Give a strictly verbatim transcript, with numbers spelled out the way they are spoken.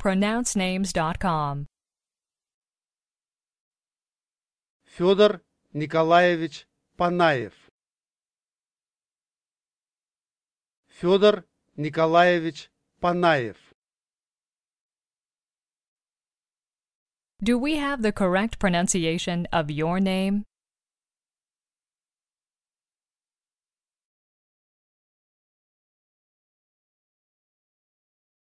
pronounce names dot com. Fyodor Nikolayevich Panayev. Fyodor Nikolayevich Panayev. Do we have the correct pronunciation of your name?